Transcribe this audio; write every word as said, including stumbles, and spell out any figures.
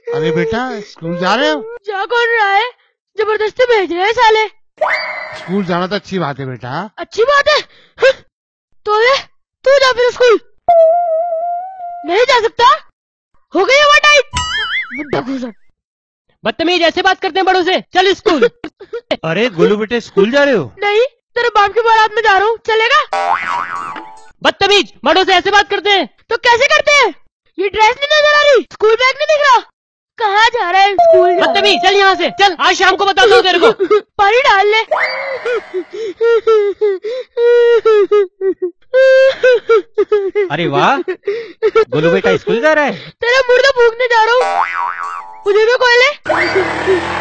अरे बेटा स्कूल जा रहे हो? जा कौन रहा है, जबरदस्ती भेज रहे हैं साले। स्कूल जाना तो अच्छी बात है बेटा। अच्छी बात है हा? तो ले तू जा फिर स्कूल। नहीं जा सकता, हो गई हवा टाइट। बुड्ढा घूसट। बदतमीज, ऐसे बात करते हैं बड़ों से। चल स्कूल। अरे गोलू बेटे स्कूल जा रहे हो? नहीं, तेरे बाप की बारात में जा रहा हूँ, चलेगा? बदतमीज, बड़ों से ऐसे बात करते हैं। तो कैसे करते हैं? ये ड्रेस नहीं नजर आ रही, स्कूल बैग नहीं दिख रहा, कहाँ जा रहा है? स्कूल जा। बदतमीज, चल यहाँ से चल, आज शाम को बताता हूँ तेरे को। पानी डाल ले। अरे वाह, गोलू बेटा स्कूल जा रहा है। तेरा मुर्दा फूकने जा रहा हूँ, मुझे भी कोई ले।